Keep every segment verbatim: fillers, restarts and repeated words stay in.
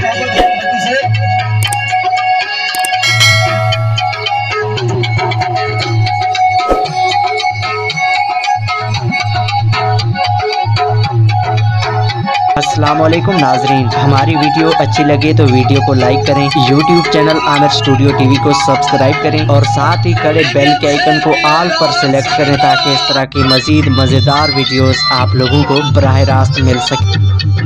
अस्सलामुअलैकुम नाजरीन, हमारी वीडियो अच्छी लगे तो वीडियो को लाइक करें, YouTube channel Aamir studio TV को सब्सक्राइब करें और साथ ही खड़े बेल के आइकन को ऑल पर सेलेक्ट करें ताकि इस तरह की मजीद मज़ेदार वीडियोस आप लोगों को बराह रास्त मिल सके।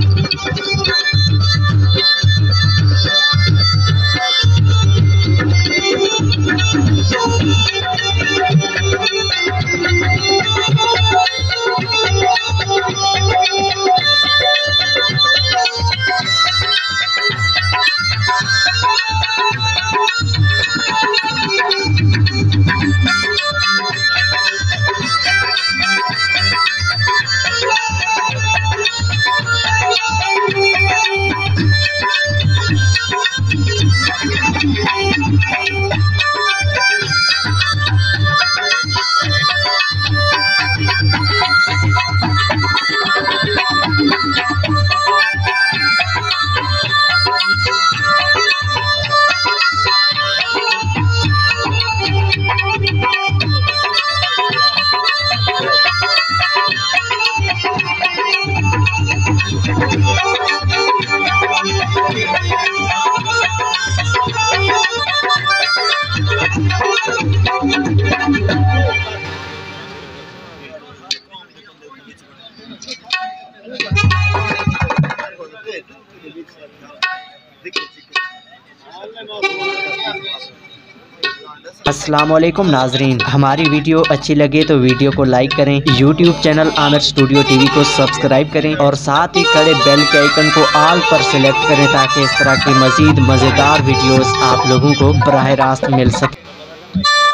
अस्सलामुअलैकुम नाजरीन, हमारी वीडियो अच्छी लगे तो वीडियो को लाइक करें, YouTube channel Aamir studio TV को सब्सक्राइब करें और साथ ही खड़े बेल के आइकन को ऑल पर सेलेक्ट करें ताकि इस तरह की मजीद मज़ेदार वीडियोस आप लोगों को बराह रास्त मिल सके।